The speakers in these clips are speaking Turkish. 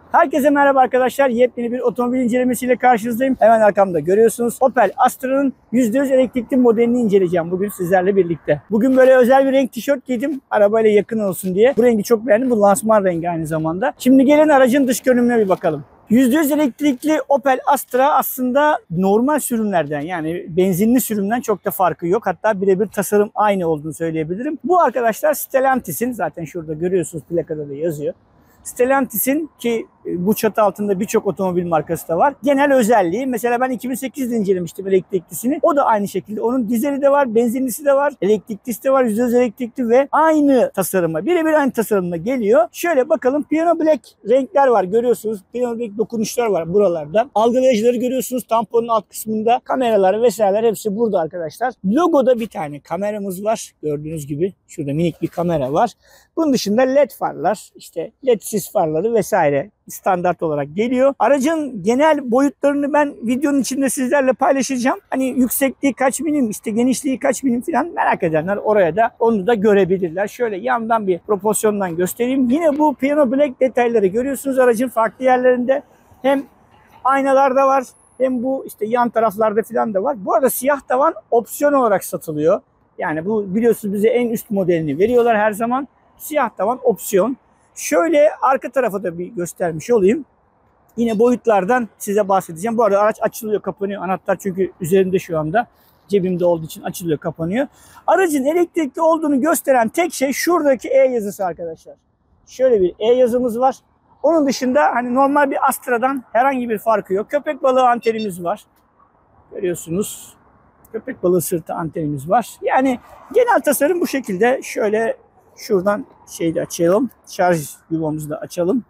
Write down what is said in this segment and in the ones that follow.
Herkese merhaba arkadaşlar. Yepyeni bir otomobil incelemesiyle karşınızdayım. Hemen arkamda görüyorsunuz. Opel Astra'nın %100 elektrikli modelini inceleyeceğim bugün sizlerle birlikte. Bugün böyle özel bir renk tişört giydim. Arabayla yakın olsun diye. Bu rengi çok beğendim. Bu lansman rengi aynı zamanda. Şimdi gelin aracın dış görünümüne bir bakalım. %100 elektrikli Opel Astra aslında normal sürümlerden, yani benzinli sürümden çok da farkı yok. Hatta birebir tasarım aynı olduğunu söyleyebilirim. Bu arkadaşlar Stellantis'in, zaten şurada görüyorsunuz, plakada da yazıyor. Stellantis'in, ki bu çatı altında birçok otomobil markası da var, genel özelliği. Mesela ben 2008'de incelemiştim elektriklisini. O da aynı şekilde. Onun dizeli de var, benzinlisi de var, elektriklisi de var, %100 elektrikli ve aynı tasarıma, birebir aynı tasarımla geliyor. Şöyle bakalım, Piano Black renkler var, görüyorsunuz. Piano Black dokunuşlar var buralarda. Algılayıcıları görüyorsunuz tamponun alt kısmında. Kameraları vesaireler hepsi burada arkadaşlar. Logoda bir tane kameramız var. Gördüğünüz gibi şurada minik bir kamera var. Bunun dışında LED farlar, işte LED sis farları vesaire standart olarak geliyor. Aracın genel boyutlarını ben videonun içinde sizlerle paylaşacağım. Hani yüksekliği kaç milim, işte genişliği kaç milim falan merak edenler oraya da onu da görebilirler. Şöyle yandan bir proporsiyondan göstereyim. Yine bu Piano Black detayları görüyorsunuz aracın farklı yerlerinde. Hem aynalarda var, hem bu işte yan taraflarda falan da var. Bu arada siyah tavan opsiyon olarak satılıyor. Yani bu biliyorsunuz bize en üst modelini veriyorlar her zaman. Siyah tavan opsiyon. Şöyle arka tarafa da bir göstermiş olayım. Yine boyutlardan size bahsedeceğim. Bu arada araç açılıyor, kapanıyor. Anahtar çünkü üzerinde şu anda. Cebimde olduğu için açılıyor, kapanıyor. Aracın elektrikli olduğunu gösteren tek şey şuradaki E yazısı arkadaşlar. Şöyle bir E yazımız var. Onun dışında hani normal bir Astra'dan herhangi bir farkı yok. Köpek balığı antenimiz var. Görüyorsunuz. Köpek balığı sırtı antenimiz var. Yani genel tasarım bu şekilde. Şöyle şuradan şeyi de açalım. Şarj yuvamızı da açalım.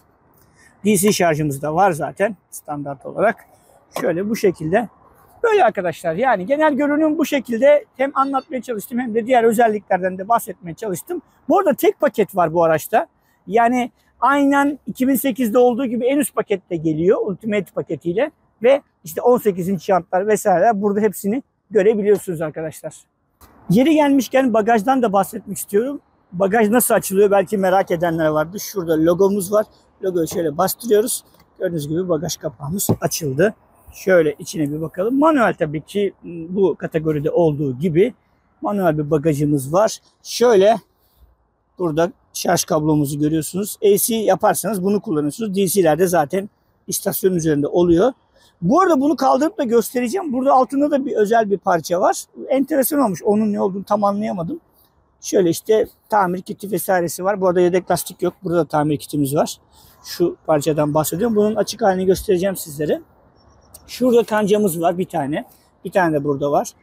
DC şarjımız da var zaten standart olarak. Şöyle bu şekilde. Böyle arkadaşlar, yani genel görünüm bu şekilde. Hem anlatmaya çalıştım hem de diğer özelliklerden de bahsetmeye çalıştım. Bu arada tek paket var bu araçta. Yani aynen 2008'de olduğu gibi en üst pakette geliyor. Ultimate paketiyle. Ve işte 18 inç jantlar vesaireler, burada hepsini görebiliyorsunuz arkadaşlar. Yeri gelmişken bagajdan da bahsetmek istiyorum. Bagaj nasıl açılıyor belki merak edenler vardı. Şurada logomuz var. Logoyu şöyle bastırıyoruz. Gördüğünüz gibi bagaj kapağımız açıldı. Şöyle içine bir bakalım. Manuel, tabii ki bu kategoride olduğu gibi manuel bir bagajımız var. Şöyle burada şarj kablomuzu görüyorsunuz. AC yaparsanız bunu kullanıyorsunuz. DC'lerde zaten istasyonun üzerinde oluyor. Bu arada bunu kaldırıp da göstereceğim. Burada altında da bir özel bir parça var. Enteresan olmuş. Onun ne olduğunu tam anlayamadım. Şöyle işte tamir kiti vesairesi var. Bu arada yedek lastik yok. Burada da tamir kitimiz var. Şu parçadan bahsediyorum. Bunun açık halini göstereceğim sizlere. Şurada kancamız var bir tane. Bir tane de burada var.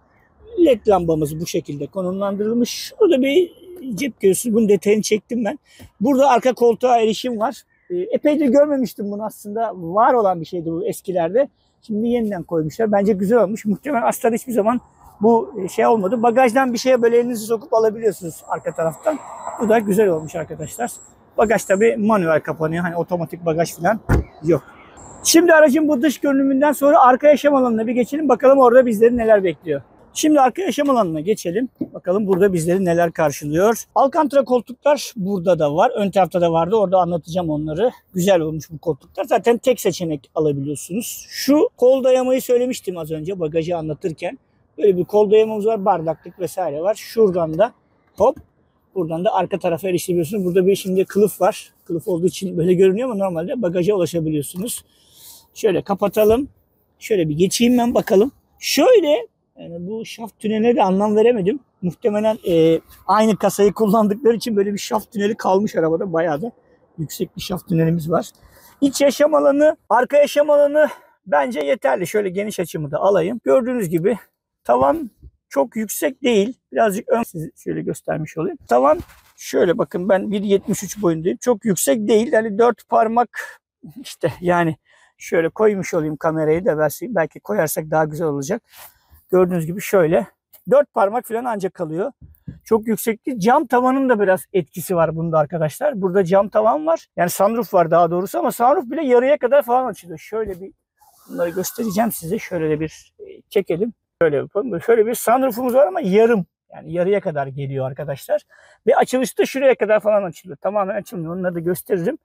LED lambamız bu şekilde konumlandırılmış. Şurada bir cep göğsü. Bunun detayını çektim ben. Burada arka koltuğa erişim var. Epeydir görmemiştim bunu aslında. Var olan bir şeydi bu eskilerde. Şimdi yeniden koymuşlar. Bence güzel olmuş. Muhtemelen aslında hiçbir zaman bu şey olmadı. Bagajdan bir şeye böyle elinizi sokup alabiliyorsunuz arka taraftan. Bu da güzel olmuş arkadaşlar. Bagaj tabi manuel kapanıyor. Hani otomatik bagaj falan yok. Şimdi aracın bu dış görünümünden sonra arka yaşam alanına bir geçelim. Bakalım orada bizleri neler bekliyor. Şimdi arka yaşam alanına geçelim. Bakalım burada bizleri neler karşılıyor. Alcantara koltuklar burada da var. Ön tarafta da vardı. Orada anlatacağım onları. Güzel olmuş bu koltuklar. Zaten tek seçenek alabiliyorsunuz. Şu kol dayamayı söylemiştim az önce bagajı anlatırken. Böyle bir kol dayamamız var. Bardaklık vesaire var. Şuradan da hop. Buradan da arka tarafa erişebiliyorsunuz. Burada bir şimdi kılıf var. Kılıf olduğu için böyle görünüyor ama normalde bagaja ulaşabiliyorsunuz. Şöyle kapatalım. Şöyle bir geçeyim ben bakalım. Şöyle, yani bu şaft tüneline de anlam veremedim. Muhtemelen aynı kasayı kullandıkları için böyle bir şaft tüneli kalmış arabada. Bayağı da yüksek bir şaft tünelimiz var. İç yaşam alanı, arka yaşam alanı bence yeterli. Şöyle geniş açımı da alayım. Gördüğünüz gibi tavan çok yüksek değil. Birazcık ön size şöyle göstermiş olayım. Tavan şöyle bakın, ben 1.73 boyundayım. Çok yüksek değil. Yani 4 parmak işte, yani şöyle koymuş olayım kamerayı da, belki koyarsak daha güzel olacak. Gördüğünüz gibi şöyle 4 parmak falan ancak kalıyor. Çok yüksek değil. Cam tavanın da biraz etkisi var bunda arkadaşlar. Burada cam tavan var. Yani sunroof var daha doğrusu, ama sunroof bile yarıya kadar falan açılıyor. Şöyle bir bunları göstereceğim size. Şöyle de bir çekelim. Şöyle yapalım. Şöyle bir sunroofumuz var ama yarım. Yani yarıya kadar geliyor arkadaşlar. Ve açılışta şuraya kadar falan açılıyor. Tamamen açılmıyor. Onları da gösteririm.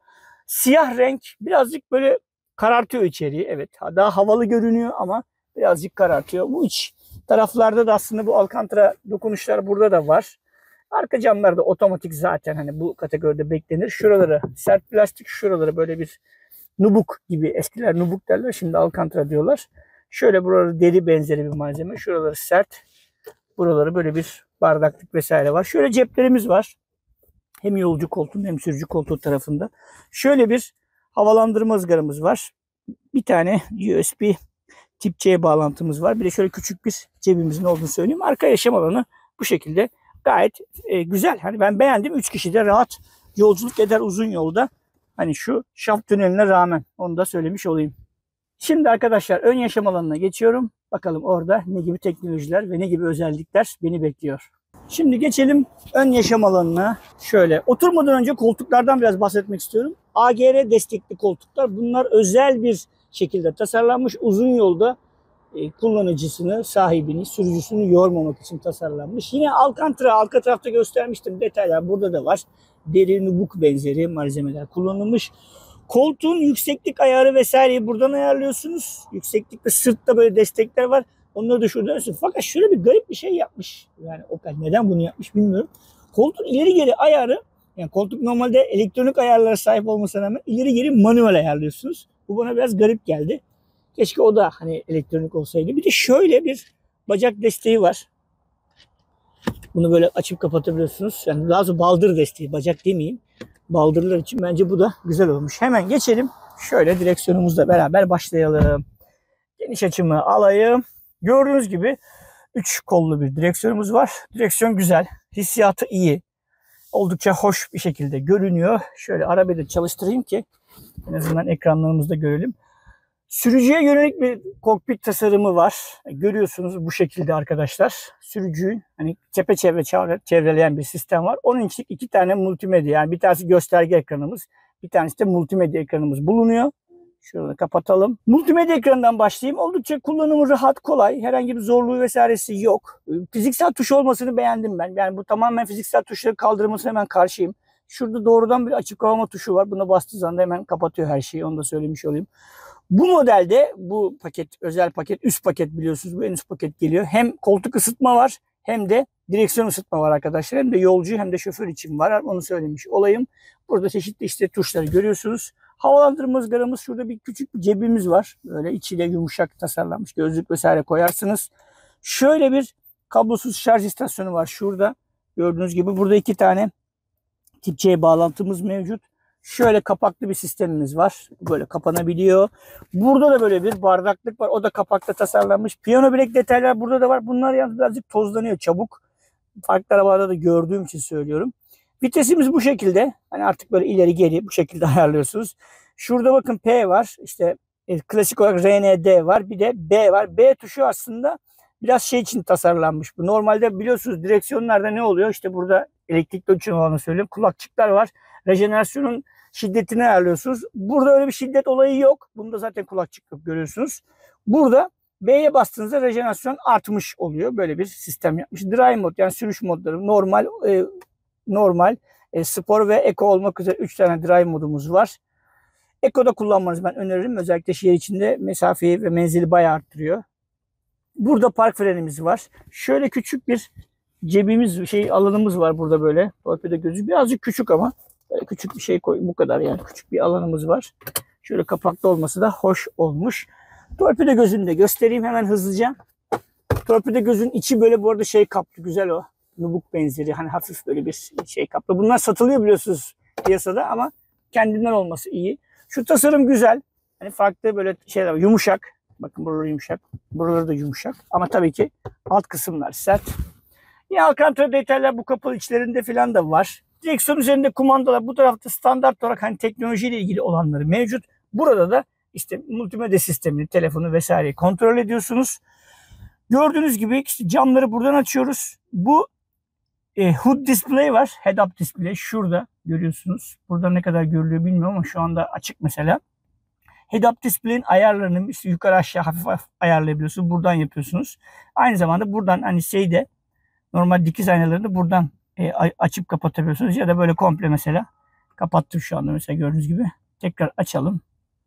Siyah renk birazcık böyle karartıyor içeriği. Evet, daha havalı görünüyor ama birazcık karartıyor. Bu iç taraflarda da aslında bu alkantara dokunuşlar burada da var. Arka camlar da otomatik zaten, hani bu kategoride beklenir. Şuraları sert plastik, şuraları böyle bir nubuk gibi. Eskiler nubuk derler, şimdi alkantara diyorlar. Şöyle buraları deri benzeri bir malzeme. Şuraları sert. Buraları böyle bir bardaklık vesaire var. Şöyle ceplerimiz var. Hem yolcu koltuğun hem sürücü koltuğu tarafında. Şöyle bir havalandırma ızgaramız var. Bir tane USB tip C bağlantımız var. Bir de şöyle küçük bir cebimizin olduğunu söyleyeyim. Arka yaşam alanı bu şekilde gayet güzel. Hani ben beğendim. 3 kişi de rahat yolculuk eder uzun yolda. Hani şu şaft tüneline rağmen, onu da söylemiş olayım. Şimdi arkadaşlar ön yaşam alanına geçiyorum. Bakalım orada ne gibi teknolojiler ve ne gibi özellikler beni bekliyor. Şimdi geçelim ön yaşam alanına. Şöyle oturmadan önce koltuklardan biraz bahsetmek istiyorum. AGR destekli koltuklar. Bunlar özel bir şekilde tasarlanmış. Uzun yolda kullanıcısını, sahibini, sürücüsünü yormamak için tasarlanmış. Yine alkantara, arka tarafta göstermiştim. Detaylar burada da var. Deri nubuk benzeri malzemeler kullanılmış. Koltuğun yükseklik ayarı vesaireyi buradan ayarlıyorsunuz. Yükseklikte sırtta böyle destekler var. Onları da şuradan ölçün. Fakat şöyle bir garip bir şey yapmış. Yani Opel neden bunu yapmış bilmiyorum. Koltuğun ileri geri ayarı, yani koltuk normalde elektronik ayarlara sahip olmasına rağmen ileri geri manuel ayarlıyorsunuz. Bu bana biraz garip geldi. Keşke o da hani elektronik olsaydı. Bir de şöyle bir bacak desteği var. Bunu böyle açıp kapatabiliyorsunuz. Yani daha doğrusu baldır desteği, bacak demeyeyim. Baldırlar için bence bu da güzel olmuş. Hemen geçelim. Şöyle direksiyonumuzla beraber başlayalım. Geniş açımı alayım. Gördüğünüz gibi 3 kollu bir direksiyonumuz var. Direksiyon güzel. Hissiyatı iyi. Oldukça hoş bir şekilde görünüyor. Şöyle arabayı da çalıştırayım ki en azından ekranlarımızda görelim. Sürücüye yönelik bir kokpit tasarımı var. Görüyorsunuz bu şekilde arkadaşlar. Sürücüyü hani çepeçevre çevreleyen bir sistem var. Onun için 2 tane multimedya, yani bir tanesi gösterge ekranımız, bir tanesi de multimedya ekranımız bulunuyor. Şöyle kapatalım. Multimedya ekranından başlayayım. Oldukça kullanımı rahat, kolay. Herhangi bir zorluğu vesairesi yok. Fiziksel tuş olmasını beğendim ben. Yani bu tamamen fiziksel tuşları kaldırılmasına hemen karşıyım. Şurada doğrudan bir açık kapama tuşu var. Buna bastığı zaman da hemen kapatıyor her şeyi. Onu da söylemiş olayım. Bu modelde bu paket, özel paket, üst paket biliyorsunuz. Bu en üst paket geliyor. Hem koltuk ısıtma var hem de direksiyon ısıtma var arkadaşlar. Hem de yolcu hem de şoför için var. Onu söylemiş olayım. Burada çeşitli işte tuşları görüyorsunuz. Havalandırma ızgaramız, şurada bir küçük bir cebimiz var. Böyle içiyle yumuşak tasarlanmış. Gözlük vesaire koyarsınız. Şöyle bir kablosuz şarj istasyonu var şurada. Gördüğünüz gibi burada 2 tane tip C bağlantımız mevcut. Şöyle kapaklı bir sistemimiz var. Böyle kapanabiliyor. Burada da böyle bir bardaklık var. O da kapakta tasarlanmış. Piyano bilek detaylar burada da var. Bunlar yalnız birazcık tozlanıyor çabuk. Farklı arabalarda da gördüğüm için söylüyorum. Vitesimiz bu şekilde. Hani artık böyle ileri geri bu şekilde ayarlıyorsunuz. Şurada bakın P var. İşte klasik olarak RND var. Bir de B var. B tuşu aslında biraz şey için tasarlanmış. Bu normalde biliyorsunuz direksiyonlarda ne oluyor? İşte burada elektrikli için olanı söyleyeyim. Kulakçıklar var. Rejenerasyonun şiddetini ayarlıyorsunuz. Burada öyle bir şiddet olayı yok. Bunda zaten kulakçık yok, görüyorsunuz. Burada B'ye bastığınızda rejenerasyon artmış oluyor. Böyle bir sistem yapmış. Drive mod, yani sürüş modları normal, spor ve eco olmak üzere 3 tane drive modumuz var. Eco'da kullanmanızı ben öneririm. Özellikle şehir içinde mesafeyi ve menzili bayağı arttırıyor. Burada park frenimiz var. Şöyle küçük bir cebimiz, alanımız var burada böyle. Torpido gözü birazcık küçük ama böyle küçük bir şey koy, bu kadar yani, küçük bir alanımız var. Şöyle kapaklı olması da hoş olmuş. Torpido gözünü de göstereyim hemen hızlıca. Torpido gözün içi böyle bu arada şey kaplı, güzel o. Nubuk benzeri, hani hafif böyle bir şey kaplı. Bunlar satılıyor biliyorsunuz piyasada ama kendinden olması iyi. Şu tasarım güzel. Hani farklı böyle şeyler var. Yumuşak. Bakın buraları yumuşak. Buraları da yumuşak. Ama tabii ki alt kısımlar sert. Yine alkantara detaylar bu kapalı içlerinde falan da var. Direksiyon üzerinde kumandalar bu tarafta standart olarak hani teknolojiyle ilgili olanları mevcut. Burada da işte multimedya sistemini, telefonu vesaireyi kontrol ediyorsunuz. Gördüğünüz gibi işte camları buradan açıyoruz. Bu HUD display var. Head-up display şurada görüyorsunuz. Burada ne kadar görülüyor bilmiyorum ama şu anda açık mesela. Head-up display'in ayarlarını işte yukarı aşağı hafif ayarlayabiliyorsunuz. Buradan yapıyorsunuz. Aynı zamanda buradan hani normal dikiz aynalarını buradan açıp kapatabiliyorsunuz. Ya da böyle komple mesela kapattım şu anda mesela gördüğünüz gibi. Tekrar açalım.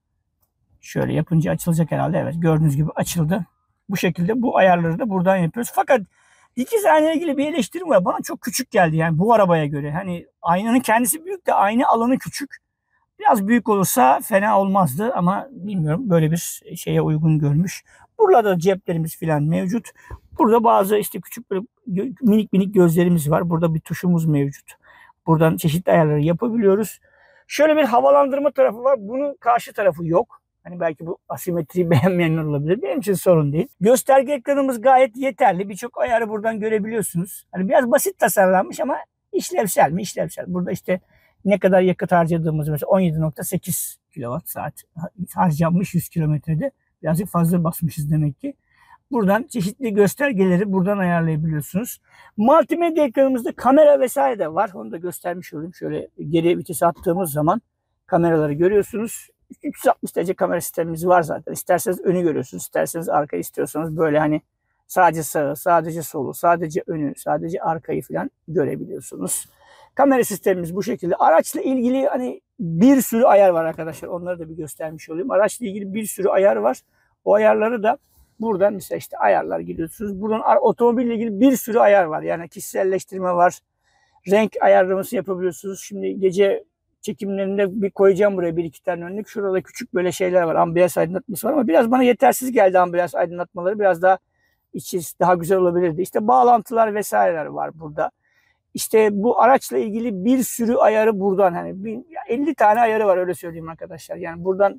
Şöyle yapınca açılacak herhalde. Evet, gördüğünüz gibi açıldı. Bu şekilde bu ayarları da buradan yapıyoruz. Fakat dikiz aynayla ilgili bir eleştirim var. Bana çok küçük geldi yani bu arabaya göre. Hani aynanın kendisi büyük de ayna alanı küçük. Biraz büyük olursa fena olmazdı ama bilmiyorum, böyle bir şeye uygun görmüş. Burada da ceplerimiz falan mevcut. Burada bazı işte küçük böyle minik minik gözlerimiz var. Burada bir tuşumuz mevcut. Buradan çeşitli ayarları yapabiliyoruz. Şöyle bir havalandırma tarafı var. Bunun karşı tarafı yok. Hani belki bu asimetriyi beğenmeyenler olabilir. Benim için sorun değil. Gösterge ekranımız gayet yeterli. Birçok ayarı buradan görebiliyorsunuz. Hani biraz basit tasarlanmış ama işlevsel mi? İşlevsel. Burada işte ne kadar yakıt harcadığımızı, mesela 17.8 kWh harcanmış 100 kilometrede. Birazcık fazla basmışız demek ki. Buradan çeşitli göstergeleri buradan ayarlayabiliyorsunuz. Multimedya ekranımızda kamera vesaire de var. Onu da göstermiş olayım. Şöyle geri vites attığımız zaman kameraları görüyorsunuz. 360 derece kamera sistemimiz var zaten. İsterseniz önü görüyorsunuz, isterseniz arkayı, istiyorsanız böyle hani sadece sağı, sadece solu, sadece önü, sadece arkayı falan görebiliyorsunuz. Kamera sistemimiz bu şekilde. Araçla ilgili hani bir sürü ayar var arkadaşlar. Onları da bir göstermiş olayım. Araçla ilgili bir sürü ayar var. O ayarları da buradan mesela işte ayarlar giriyorsunuz. Buradan otomobille ilgili bir sürü ayar var. Yani kişiselleştirme var. Renk ayarlaması yapabiliyorsunuz. Şimdi gece çekimlerinde bir koyacağım buraya bir iki tane örnek. Şurada küçük böyle şeyler var. Ambiyans aydınlatması var ama biraz bana yetersiz geldi ambiyans aydınlatmaları. Biraz daha içi daha güzel olabilirdi. İşte bağlantılar vesaireler var burada. İşte bu araçla ilgili bir sürü ayarı buradan, hani 50 tane ayarı var öyle söyleyeyim arkadaşlar. Yani buradan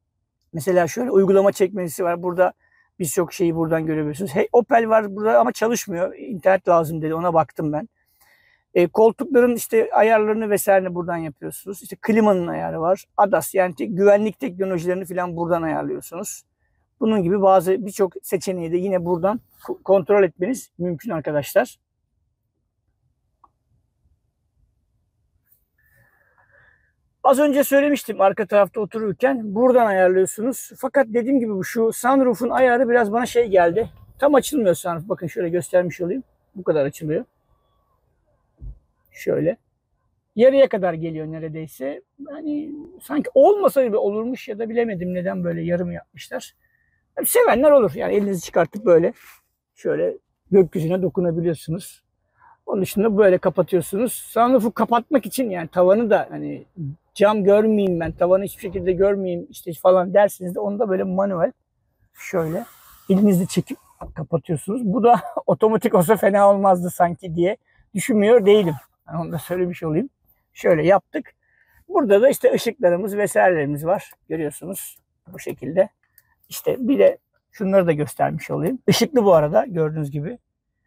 mesela şöyle uygulama çekmesi var. Burada birçok şeyi buradan görebiliyorsunuz. Hey, Opel var burada ama çalışmıyor. İnternet lazım dedi. Ona baktım ben. Koltukların işte ayarlarını vesaire buradan yapıyorsunuz. İşte klimanın ayarı var. ADAS yani güvenlik teknolojilerini falan buradan ayarlıyorsunuz. Bunun gibi birçok seçeneği de yine buradan kontrol etmeniz mümkün arkadaşlar. Az önce söylemiştim arka tarafta otururken buradan ayarlıyorsunuz. Fakat dediğim gibi şu sunroof'un ayarı biraz bana şey geldi. Tam açılmıyor sunroof. Bakın şöyle göstermiş olayım. Bu kadar açılıyor. Şöyle. Yarıya kadar geliyor neredeyse. Hani sanki olmasa gibi olurmuş ya da bilemedim neden böyle yarım yapmışlar. Yani sevenler olur. Yani elinizi çıkartıp böyle şöyle gökyüzüne dokunabiliyorsunuz. Onun dışında böyle kapatıyorsunuz. Sunroof'u kapatmak için yani tavanı da hani cam görmeyeyim ben, tavanı hiçbir şekilde görmeyeyim işte falan dersiniz de onu da böyle manuel şöyle elinizle çekip kapatıyorsunuz. Bu da otomatik olsa fena olmazdı sanki diye düşünmüyor değilim. Yani onu da söylemiş olayım. Şöyle yaptık. Burada da işte ışıklarımız vesairelerimiz var. Görüyorsunuz bu şekilde. İşte bir de şunları da göstermiş olayım. Işıklı bu arada gördüğünüz gibi.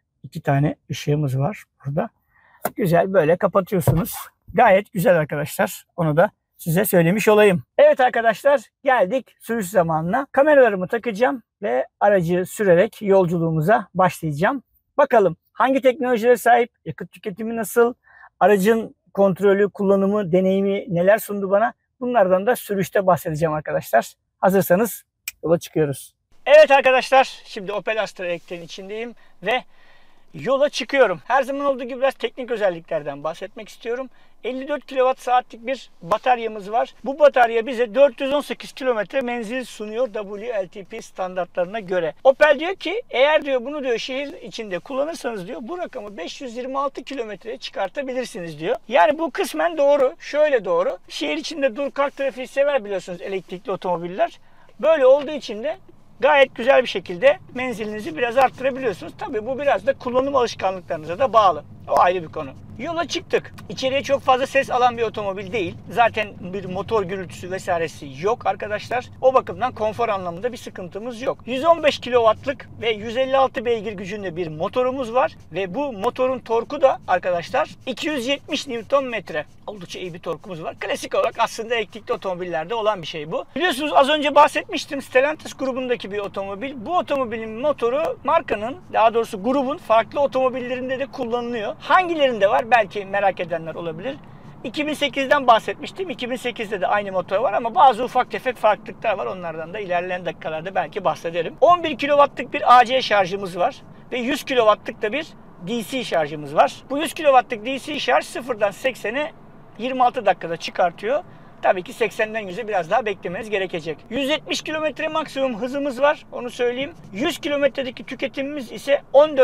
2 tane ışığımız var burada. Güzel böyle kapatıyorsunuz. Gayet güzel arkadaşlar. Onu da size söylemiş olayım. Evet arkadaşlar, geldik sürüş zamanına. Kameralarımı takacağım ve aracı sürerek yolculuğumuza başlayacağım. Bakalım hangi teknolojilere sahip, yakıt tüketimi nasıl, aracın kontrolü, kullanımı, deneyimi neler sundu bana. Bunlardan da sürüşte bahsedeceğim arkadaşlar. Hazırsanız yola çıkıyoruz. Evet arkadaşlar, şimdi Opel Astra elektriğin içindeyim ve yola çıkıyorum. Her zaman olduğu gibi biraz teknik özelliklerden bahsetmek istiyorum. 54 kWh'lik bir bataryamız var. Bu batarya bize 418 kilometre menzil sunuyor WLTP standartlarına göre. Opel diyor ki eğer diyor bunu diyor şehir içinde kullanırsanız diyor bu rakamı 526 kilometreye çıkartabilirsiniz diyor. Yani bu kısmen doğru. Şöyle doğru. Şehir içinde dur kalk trafiği sever biliyorsunuz elektrikli otomobiller. Böyle olduğu için de gayet güzel bir şekilde menzilinizi biraz arttırabiliyorsunuz. Tabii bu biraz da kullanım alışkanlıklarınıza da bağlı. O ayrı bir konu. Yola çıktık. İçeriye çok fazla ses alan bir otomobil değil. Zaten bir motor gürültüsü vesairesi yok arkadaşlar. O bakımdan konfor anlamında bir sıkıntımız yok. 115 kW'lık ve 156 beygir gücünde bir motorumuz var. Ve bu motorun torku da arkadaşlar 270 Nm. Oldukça iyi bir torkumuz var. Klasik olarak aslında elektrikli otomobillerde olan bir şey bu. Biliyorsunuz az önce bahsetmiştim. Stellantis grubundaki bir otomobil. Bu otomobilin motoru markanın, daha doğrusu grubun farklı otomobillerinde de kullanılıyor. Hangilerinde var? Belki merak edenler olabilir. 2008'den bahsetmiştim. 2008'de de aynı motor var ama bazı ufak tefek farklılıklar var. Onlardan da ilerleyen dakikalarda belki bahsederim. 11 kW'lık bir AC şarjımız var ve 100 kW'lık da bir DC şarjımız var. Bu 100 kW'lık DC şarj 0'dan 80'e 26 dakikada çıkartıyor. tabii ki 80'den 100'e biraz daha beklemeniz gerekecek. 170 km maksimum hızımız var. Onu söyleyeyim. 100 kilometredeki tüketimimiz ise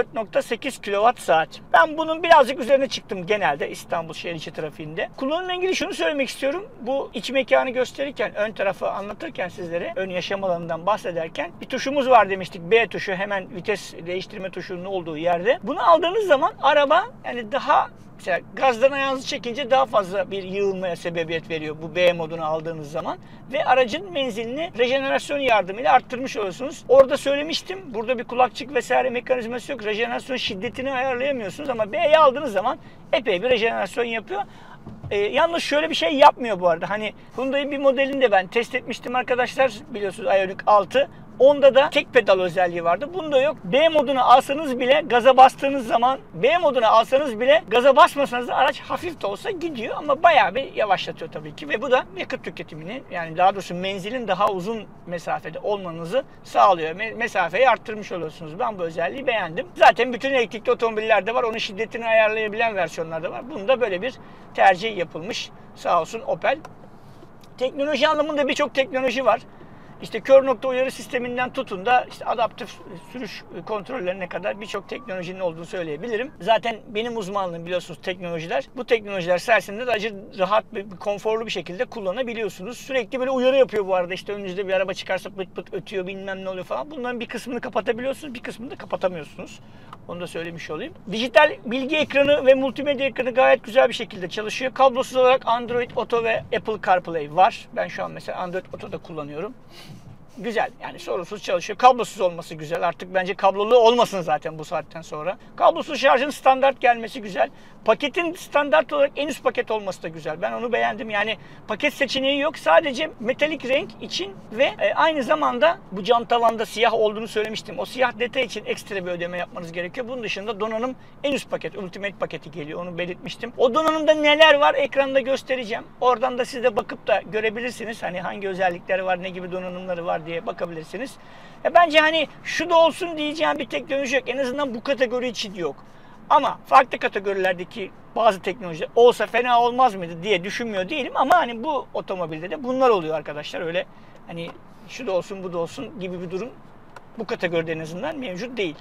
14.8 kWh. Ben bunun birazcık üzerine çıktım genelde İstanbul şehir içi trafiğinde. Kullanımla ilgili şunu söylemek istiyorum. Bu iç mekanı gösterirken, ön tarafı anlatırken sizlere, ön yaşam alanından bahsederken bir tuşumuz var demiştik. B tuşu, hemen vites değiştirme tuşunun olduğu yerde. Bunu aldığınız zaman araba yani daha, mesela gazdan ayağınızı çekince daha fazla bir yığılmaya sebebiyet veriyor bu B modunu aldığınız zaman. Ve aracın menzilini rejenerasyon yardımıyla arttırmış oluyorsunuz. Orada söylemiştim. Burada bir kulakçık vesaire mekanizması yok. Rejenerasyon şiddetini ayarlayamıyorsunuz ama B'yi aldığınız zaman epey bir rejenerasyon yapıyor. Yalnız şöyle bir şey yapmıyor bu arada. Hani Hyundai'nin bir modelini de ben test etmiştim arkadaşlar. Biliyorsunuz Ioniq 6. Onda da tek pedal özelliği vardı. Bunda yok. B modunu alsanız bile gaza bastığınız zaman, B modunu alsanız bile gaza basmasanız da araç hafif de olsa gidiyor ama bayağı bir yavaşlatıyor tabii ki. Ve bu da yakıt tüketimini, yani daha doğrusu menzilin daha uzun mesafede olmanızı sağlıyor. Mesafeyi arttırmış oluyorsunuz. Ben bu özelliği beğendim. Zaten bütün elektrikli otomobillerde var. Onun şiddetini ayarlayabilen versiyonlarda var. Bunda böyle bir tercih yapılmış. Sağ olsun Opel. Teknoloji anlamında birçok teknoloji var. İşte kör nokta uyarı sisteminden tutun da işte adaptif sürüş kontrollerine kadar birçok teknolojinin olduğunu söyleyebilirim. Zaten benim uzmanlığım biliyorsunuz teknolojiler. Bu teknolojiler sayesinde de aracı rahat ve konforlu bir şekilde kullanabiliyorsunuz. Sürekli böyle uyarı yapıyor bu arada. İşte önünüzde bir araba çıkarsa pıt pıt ötüyor, bilmem ne oluyor falan. Bunların bir kısmını kapatabiliyorsunuz, bir kısmını da kapatamıyorsunuz. Onu da söylemiş olayım. Dijital bilgi ekranı ve multimedya ekranı gayet güzel bir şekilde çalışıyor. Kablosuz olarak Android Auto ve Apple CarPlay var. Ben şu an mesela Android Auto'da kullanıyorum. Güzel, yani sorunsuz çalışıyor. Kablosuz olması güzel. Artık bence kablolu olmasın zaten bu saatten sonra. Kablosuz şarjın standart gelmesi güzel. Paketin standart olarak en üst paket olması da güzel. Ben onu beğendim. Yani paket seçeneği yok. Sadece metalik renk için ve aynı zamanda bu cam tavanda siyah olduğunu söylemiştim. O siyah detay için ekstra bir ödeme yapmanız gerekiyor. Bunun dışında donanım en üst paket, Ultimate paketi geliyor. Onu belirtmiştim. O donanımda neler var ekranda göstereceğim. Oradan da siz de bakıp da görebilirsiniz. Hani hangi özellikleri var, ne gibi donanımları var diye bakabilirsiniz. Bence hani şu da olsun diyeceğim bir teknoloji yok. En azından bu kategori için yok. Ama farklı kategorilerdeki bazı teknolojiler olsa fena olmaz mıydı diye düşünmüyor değilim. Ama hani bu otomobilde de bunlar oluyor arkadaşlar. Öyle hani şu da olsun bu da olsun gibi bir durum bu kategoride en azından mevcut değil.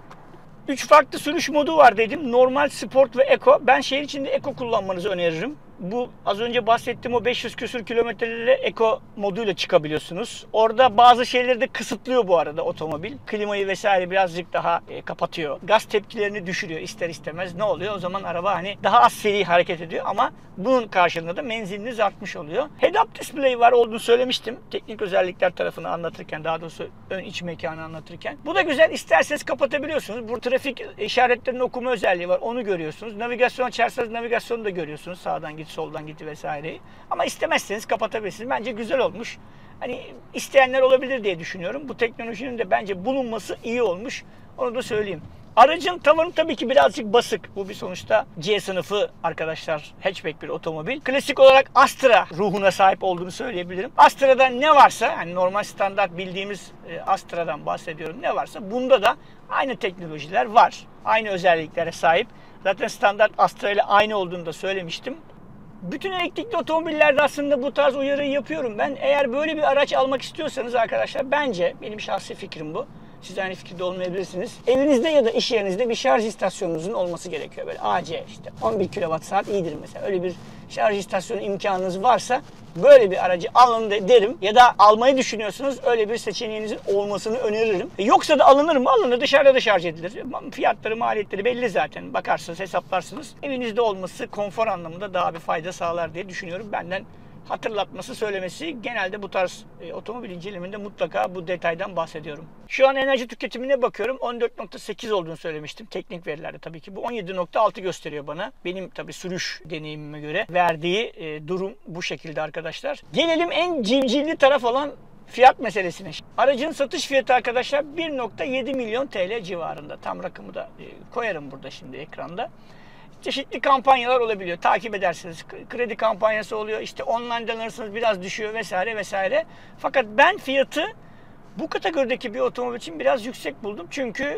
3 farklı sürüş modu var dedim. Normal, Sport ve Eco. Ben şehir içinde Eco kullanmanızı öneririm. Bu az önce bahsettiğim o 500 küsür kilometrelerle Eco moduyla çıkabiliyorsunuz. Orada bazı şeyleri de kısıtlıyor bu arada otomobil. Klimayı vesaire birazcık daha kapatıyor. Gaz tepkilerini düşürüyor ister istemez. Ne oluyor? O zaman araba hani daha az seri hareket ediyor ama bunun karşılığında da menziliniz artmış oluyor. Head-up display var olduğunu söylemiştim. Teknik özellikler tarafını anlatırken, daha doğrusu ön iç mekanı anlatırken. Bu da güzel. İsterseniz kapatabiliyorsunuz. Bu trafik işaretlerini okuma özelliği var. Onu görüyorsunuz. Navigasyon açarsanız navigasyonu da görüyorsunuz. Sağdan git, soldan git vesaireyi. Ama istemezseniz kapatabilirsiniz. Bence güzel olmuş. Hani isteyenler olabilir diye düşünüyorum. Bu teknolojinin de bence bulunması iyi olmuş. Onu da söyleyeyim. Aracın tavanı tabii ki birazcık basık. Bu bir sonuçta C sınıfı arkadaşlar, hatchback bir otomobil. Klasik olarak Astra ruhuna sahip olduğunu söyleyebilirim. Astra'da ne varsa, yani normal standart bildiğimiz Astra'dan bahsediyorum, ne varsa bunda da aynı teknolojiler var. Aynı özelliklere sahip. Zaten standart Astra ile aynı olduğunu da söylemiştim. Bütün elektrikli otomobillerde aslında bu tarz uyarıyı yapıyorum ben. Eğer böyle bir araç almak istiyorsanız arkadaşlar, bence benim şahsi fikrim bu. Siz aynı fikirde olmayabilirsiniz. Evinizde ya da iş yerinizde bir şarj istasyonunuzun olması gerekiyor. Böyle AC işte 11 kWh iyidir mesela. Öyle bir şarj istasyonu imkanınız varsa böyle bir aracı alın derim. Ya da almayı düşünüyorsunuz, öyle bir seçeneğinizin olmasını öneririm. Yoksa da alınır mı? Alınır, dışarıda da şarj edilir. Fiyatları, maliyetleri belli zaten. Bakarsınız, hesaplarsınız. Evinizde olması konfor anlamında daha bir fayda sağlar diye düşünüyorum. Benden hatırlatması, söylemesi, genelde bu tarz otomobil inceleminde mutlaka bu detaydan bahsediyorum. Şu an enerji tüketimine bakıyorum. 14.8 olduğunu söylemiştim. Teknik verilerde tabii ki. Bu 17.6 gösteriyor bana. Benim tabii sürüş deneyimime göre verdiği durum bu şekilde arkadaşlar. Gelelim en civcivli taraf olan fiyat meselesine. Aracın satış fiyatı arkadaşlar 1.7 milyon TL civarında. Tam rakamı da koyarım burada şimdi ekranda. Çeşitli kampanyalar olabiliyor. Takip edersiniz. Kredi kampanyası oluyor. İşte online'dan alırsanız biraz düşüyor vesaire vesaire. Fakat ben fiyatı bu kategorideki bir otomobil için biraz yüksek buldum. Çünkü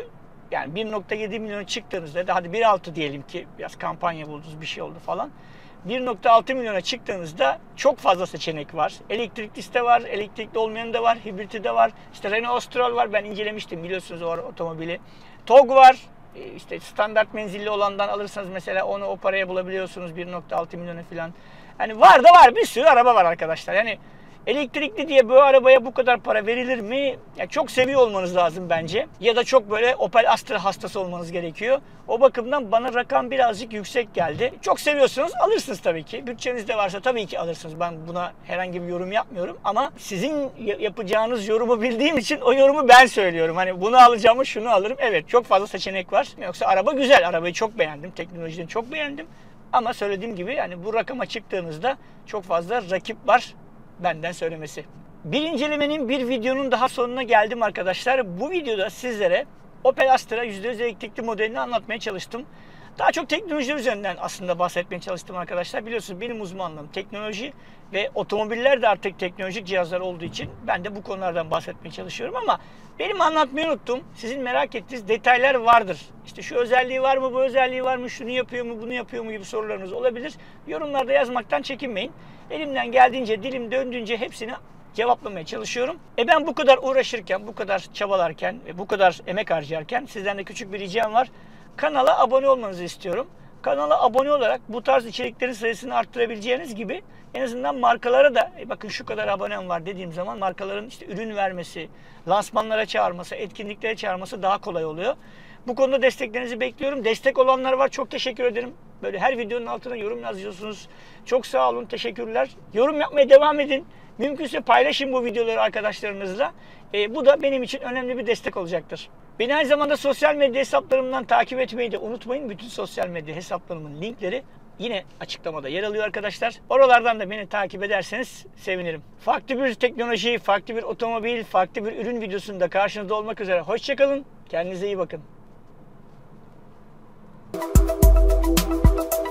Yani 1.7 milyona çıktığınızda da hadi 1.6 diyelim ki biraz kampanya buldunuz bir şey oldu falan. 1.6 milyona çıktığınızda çok fazla seçenek var. Elektriklisi de var, elektrikli olmayanı da var, hibriti de var. İşte Renault Austral var, ben incelemiştim biliyorsunuz o otomobili. TOG var, işte standart menzilli olandan alırsanız mesela onu o paraya bulabiliyorsunuz 1.6 milyona falan. Hani var da var, bir sürü araba var arkadaşlar. Yani elektrikli diye bu arabaya bu kadar para verilir mi? Ya çok seviyor olmanız lazım bence. Ya da çok böyle Opel Astra hastası olmanız gerekiyor. O bakımdan bana rakam birazcık yüksek geldi. Çok seviyorsunuz, alırsınız tabii ki. Bütçeniz de varsa tabii ki alırsınız. Ben buna herhangi bir yorum yapmıyorum. Ama sizin yapacağınız yorumu bildiğim için o yorumu ben söylüyorum. Hani bunu alacağımı şunu alırım. Evet, çok fazla seçenek var. Yoksa araba güzel. Arabayı çok beğendim. Teknolojiden çok beğendim. Ama söylediğim gibi yani bu rakama çıktığınızda çok fazla rakip var. Benden söylemesi. Bir incelemenin, bir videonun daha sonuna geldim arkadaşlar. Bu videoda sizlere Opel Astra %100 elektrikli modelini anlatmaya çalıştım. Daha çok teknoloji üzerinden aslında bahsetmeye çalıştım arkadaşlar. Biliyorsunuz benim uzmanlığım teknoloji ve otomobiller de artık teknolojik cihazlar olduğu için ben de bu konulardan bahsetmeye çalışıyorum ama benim anlatmayı unuttum. Sizin merak ettiğiniz detaylar vardır. İşte şu özelliği var mı, bu özelliği var mı, şunu yapıyor mu, bunu yapıyor mu gibi sorularınız olabilir. Yorumlarda yazmaktan çekinmeyin. Elimden geldiğince, dilim döndüğünce hepsini cevaplamaya çalışıyorum. Ben bu kadar uğraşırken, bu kadar çabalarken ve bu kadar emek harcarken sizden de küçük bir ricam var. Kanala abone olmanızı istiyorum. Kanala abone olarak bu tarz içeriklerin sayısını arttırabileceğiniz gibi en azından markalara da bakın şu kadar abonem var dediğim zaman markaların işte ürün vermesi, lansmanlara çağırması, etkinliklere çağırması daha kolay oluyor. Bu konuda desteklerinizi bekliyorum. Destek olanlar var. Çok teşekkür ederim. Böyle her videonun altına yorum yazıyorsunuz. Çok sağ olun. Teşekkürler. Yorum yapmaya devam edin. Mümkünse paylaşın bu videoları arkadaşlarınızla. Bu da benim için önemli bir destek olacaktır. Beni aynı zamanda sosyal medya hesaplarımdan takip etmeyi de unutmayın. Bütün sosyal medya hesaplarımın linkleri yine açıklamada yer alıyor arkadaşlar. Oralardan da beni takip ederseniz sevinirim. Farklı bir teknoloji, farklı bir otomobil, farklı bir ürün videosunda karşınızda olmak üzere. Hoşça kalın. Kendinize iyi bakın.